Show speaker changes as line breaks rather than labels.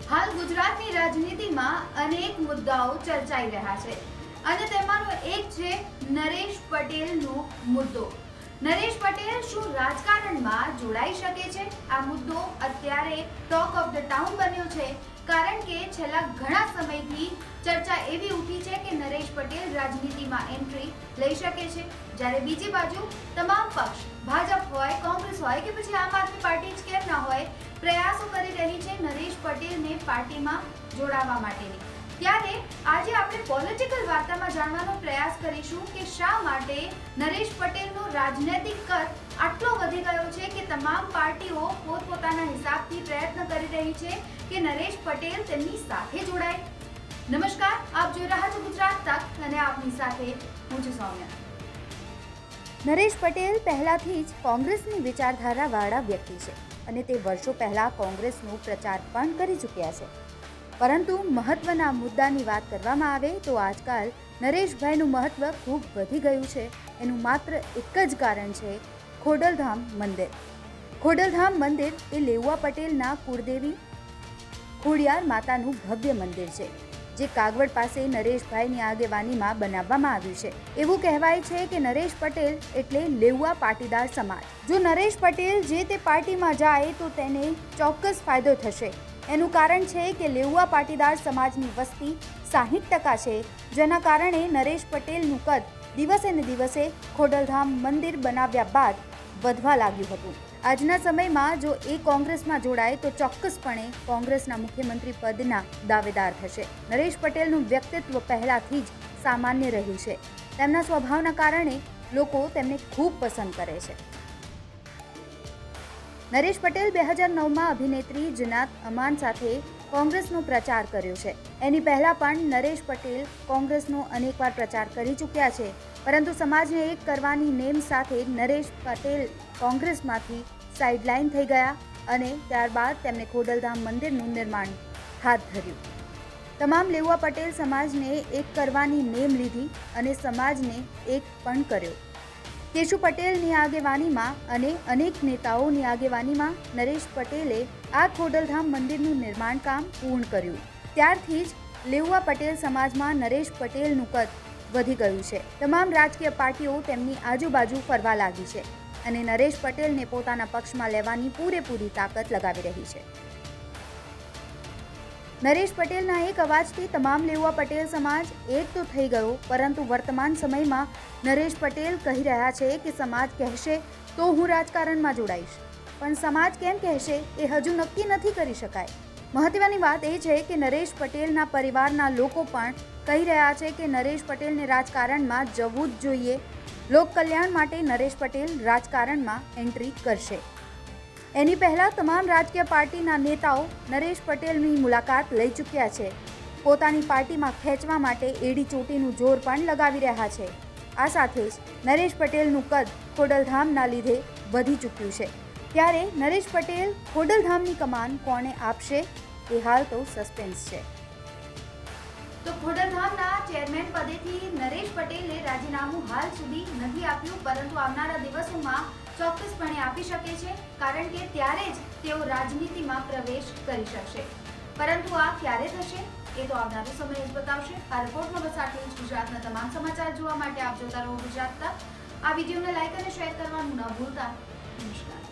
હાલ ગુજરાતની રાજનીતિમાં અનેક મુદ્દાઓ ચર્ચાઈ રહ્યા છે અને તેમાંનો એક છે નરેશ પટેલનો મુદ્દો। નરેશ પટેલ શું રાજકારણમાં જોડાઈ શકે છે? આ મુદ્દો અત્યારે ટોક ઓફ ધ ટાઉન બન્યો છે, કારણ કે છેલ્લા ઘણા સમયથી ચર્ચા એવી ઉઠી છે કે નરેશ પટેલ રાજનીતિમાં એન્ટ્રી લઈ શકે છે, જ્યારે બીજી બાજુ તમામ પક્ષ, ભાજપ હોય, કોંગ્રેસ હોય કે પછી આમ આદમી પાર્ટી જ કેમ ના હોય, પ્રયાસો કરી રહી છે નરેશ પટેલને પાર્ટીમાં જોડાવા માટેની। ત્યારે આજે આપણે પોલિટિકલ વાર્તામાં જાણવાનો પ્રયાસ કરીશું કે શા માટે નરેશ પટેલનો રાજનૈતિક કદ આટલો વધી ગયો છે કે તમામ પાર્ટીઓ પોતપોતાના હિસાબથી પ્રયત્ન કરી રહી છે કે નરેશ પટેલ તેમની સાથે જોડાય। નમસ્કાર, આપ જોઈ રહ્યા છો ગુજરાત તક અને આપની સાથે હું છું સૌમ્યા।
નરેશ પટેલ પહેલાથી જ કોંગ્રેસની વિચારધારાવાળા વ્યક્તિ છે અને તે વર્ષો પહેલા કોંગ્રેસનો પ્રચાર પણ કરી ચૂક્યા છે, પરંતુ મહત્વના મુદ્દાની વાત કરવામાં આવે તો આજકાલ નરેશભાઈનું મહત્વ ખૂબ વધી ગયું છે। એનું માત્ર એક જ કારણ છે ખોડલધામ મંદિર। ખોડલધામ મંદિર એ લેઉવા પટેલના કુળદેવી ખોડિયાર માતાનું ભવ્ય મંદિર છે, જે કાગવડ પાસે નરેશભાઈની આગેવાનીમાં બનાવવામાં આવ્યું છે। એવું કહેવાય છે કે નરેશ પટેલ એટલે લેઉવા પાટીદાર સમાજ। જો નરેશ પટેલ જે તે પાર્ટીમાં જાય તો તેને ચોક્કસ ફાયદો થશે। એનું કારણ છે કે લેઉવા પાટીદાર સમાજની વસ્તી 60% છે, જેના કારણે નરેશ પટેલનું કદ દિવસે ને દિવસે ખોડલધામ મંદિર બનાવ્યા બાદ વધવા લાગ્યું હતું। આજના સમયમાં જો એ કોંગ્રેસમાં જોડાય તો ચોક્કસપણે કોંગ્રેસના મુખ્યમંત્રી પદના દાવેદાર થશે। નરેશ પટેલનું વ્યક્તિત્વ પહેલાથી જ સામાન્ય રહ્યું છે। તેમના સ્વભાવના કારણે લોકો તેમને ખૂબ પસંદ કરે છે। નરેશ પટેલ 2009માં અભિનેત્રી જનાત અમાન સાથે કોંગ્રેસનો પ્રચાર કર્યો છે। એની પહેલા પણ નરેશ પટેલ કોંગ્રેસનો અનેકવાર પ્રચાર કરી ચૂક્યા છે, પરંતુ સમાજને એક કરવાની નેમ સાથે નરેશ પટેલ કોંગ્રેસમાંથી સાઇડલાઇન થઈ ગયા અને ત્યારબાદ તેમણે ખોડલધામ મંદિરનું નિર્માણ હાથ ધર્યું। તમામ લેઉવા પટેલ સમાજને એક કરવાની નેમ લીધી અને સમાજને એક પણ કર્યો। કેશુ પટેલની આગેવાનીમાં અને અનેક નેતાઓની આગેવાનીમાં નરેશ પટેલે આ ખોડલધામ મંદિરનું નિર્માણ કામ પૂર્ણ કર્યું। ત્યારથી જ લેઉવા પટેલ સમાજમાં નરેશ પટેલનું કદ વધી ગયું છે। તમામ રાજકીય પાર્ટીઓ તેમની આજુબાજુ ફરવા લાગી છે અને નરેશ પટેલને પોતાના પક્ષમાં લેવાની પૂરેપૂરી તાકાત લગાવી રહી છે। નરેશ પટેલના એક અવાજથી તમામ લેઉવા પટેલ સમાજ એક તો થઈ ગયો, પરંતુ વર્તમાન સમયમાં નરેશ પટેલ કહી રહ્યા છે કે સમાજ કહેશે તો હું રાજકારણમાં જોડાઈશ, પણ સમાજ કેમ કહેશે એ હજુ નક્કી નથી કરી શકાય। મહત્વની વાત એ છે કે નરેશ પટેલના પરિવારના લોકો પણ કહી રહ્યા છે કે નરેશ પટેલને રાજકારણમાં જવું જ જોઈએ। લોક કલ્યાણ માટે નરેશ પટેલ રાજકારણમાં એન્ટ્રી કરશે। એની પહેલા તમામ રાજકીય પાર્ટીના નેતાઓ નરેશ પટેલની મુલાકાત લઈ ચૂક્યા છે। પોતાની પાર્ટીમાં ખેંચવા માટે એડી ચોટીનું જોર પણ લગાવી રહ્યા છે। આ સાથે જ નરેશ પટેલનું કદ ખોડલધામના લીધે વધી ચૂક્યું છે। ત્યારે નરેશ પટેલ ખોડલધામની કમાન કોને આપશે એ હાલ તો સસ્પેન્સ છે।
તો ખોડલધામના ચેરમેન પદેથી નરેશ પટેલે રાજીનામું હાલ સુધી નથી આપ્યું, પરંતુ આવનારા દિવસોમાં ચોક્કસપણે આપી શકે છે, કારણ કે ત્યારે જ તેઓ રાજનીતિમાં પ્રવેશ કરી શકશે। પરંતુ આ ક્યારે થશે એ તો આવનારો સમય જ બતાવશે। આ રિપોર્ટમાં બસ આટલું જ। ગુજરાતના તમામ સમાચાર જોવા માટે આપ જોતા રહો ગુજરાત તક। આ વિડીયોને લાઈક અને શેર કરવાનું ન ભૂલતા। નમસ્કાર।